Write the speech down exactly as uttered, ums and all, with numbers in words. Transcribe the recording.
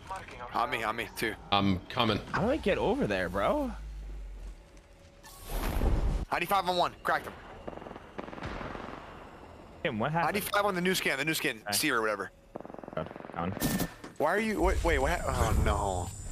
On me, on me too. I'm coming. How do I get over there, bro? ninety-five on one, cracked him. Tim, what happened? ninety-five on the new scan, the new skin, Okay. seer or whatever. Oh, down. Why are you? Wait, wait, what? Oh no.